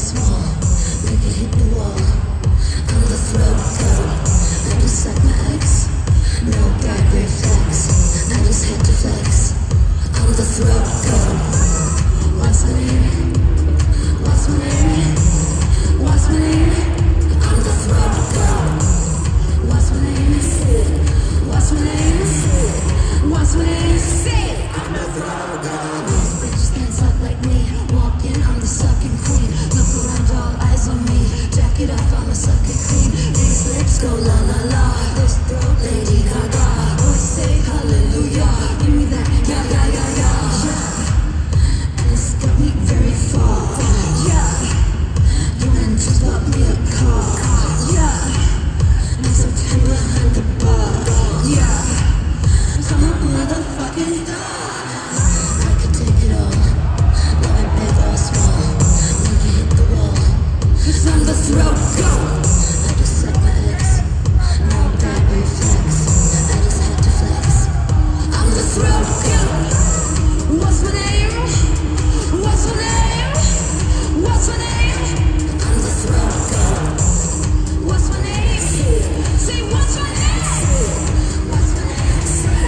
small, make it hit the wall. I'm the throat goat, I just suck my eggs. No gag reflex, I just had to flex. I'm the throat goat. What's my name? What's my name? What's my name? I'm the throat goat. What's my name? What's my name? What's my name? Say it! I'm the throat goat. These bitches can't suck like me. Walk in, I'm the sucking queen. Look around, all eyes on me. Jack it up, I'm a sucking queen. These lips go la la la. This throat, Lady Gaga. Boys say hallelujah. Give me that, yeah, yeah, yeah, yeah. Yeah. And it's got me very far. Yeah. You meant to bought me a car. Yeah. And September had the bar. Yeah. So I'm a motherfucking I could take it all. Love it big or small. Make it hit the wall. 'Cause I'm the throat goat. I just suck my eggs. No bad reflex. I just had to flex. I'm the throat goat. What's my name? What's my name? What's my name? I'm the throat goat. What's my name? Say what's my name? What's my name?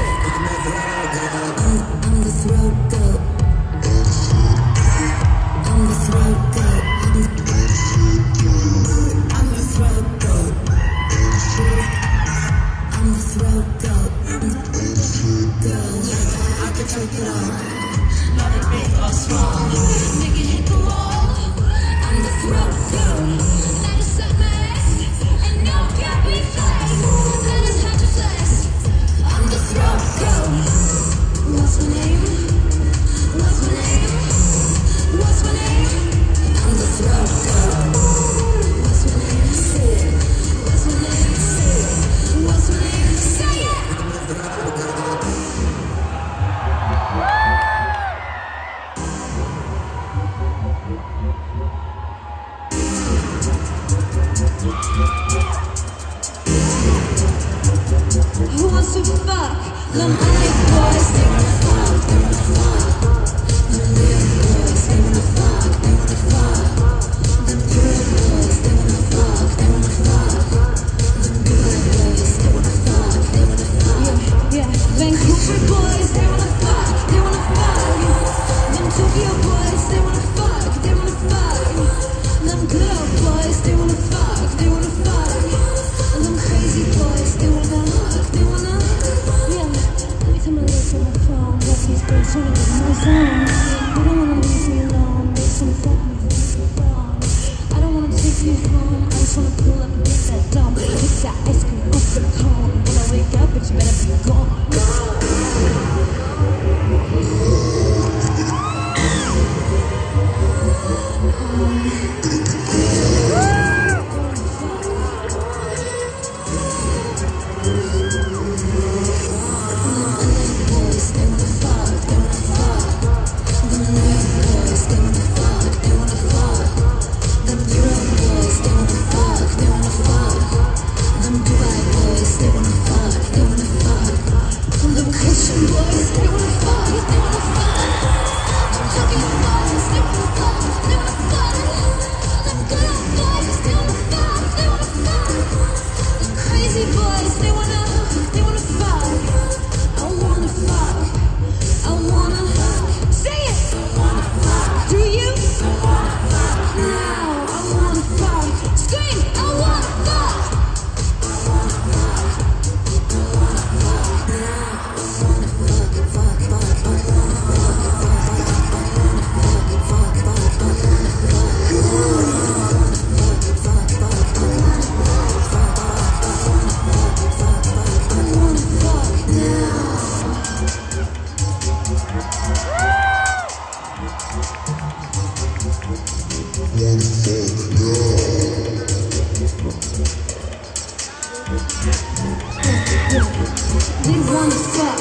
I'm the throat goat. I'm the throat goat. I'm the throat goat. I'm the throat goat. I could take it all. Love it big or small. Make it hit the wall. I'm the throat goat. Let us suck my ass. And no gap reflex. Let us have to flex. I'm the throat goat. What's my name? What's my name? What's my name? I'm the throat goat. What's my name? What's my name? What's my name? Say it! I'm the throat goat. Who wants to fuck? Them eyed boys, they wanna fuck, they wanna fuck. Them weird boys, they wanna fuck, they wanna fuck. Them good boys, they wanna fuck, they wanna fuck. Them good boys, they wanna fuck, they wanna fuck. Yeah, Vancouver boys, they wanna fuck, they wanna fuck. Them Tokyo boys, they wanna fuck, they wanna fuck. Them good old boys, they wanna fuck, they wanna fuck. Them crazy boys, they wanna fuck, they wanna. Yeah, every time I look at my phone, got these girls trying to get my zone. They don't wanna leave me alone, they just wanna fuck me from the phone. I don't wanna take you home, I just wanna pull up and get that dumb. Get that ice cream off the cone. When I wake up, bitch, you better be gone. They wanna fuck.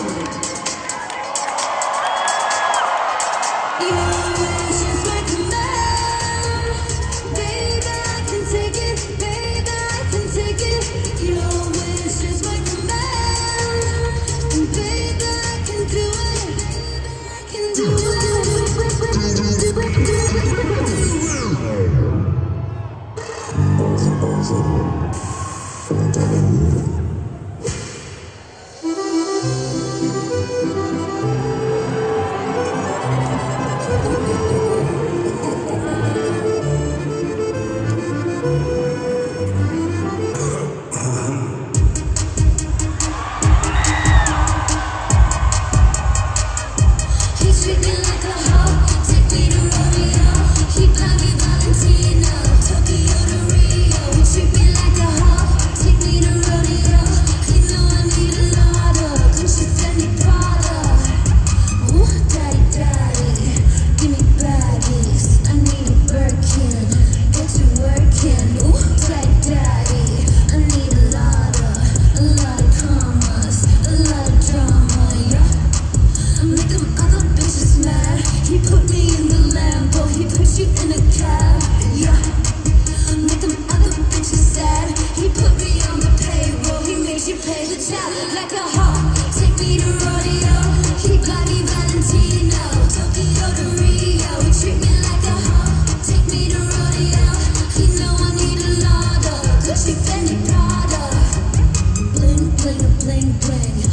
Your wish is my command. Baby, I can take it. Baby, I can take it. Your wish is my command. And baby, I can do it. I can do it. play the child like a hawk. Take me to rodeo, he buy me Valentino. Tokyo to Rio, he treat me like a hawk. Take me to rodeo, he know I need a lot of Gucci, Fendi, Prada. Bling, bling, bling, bling.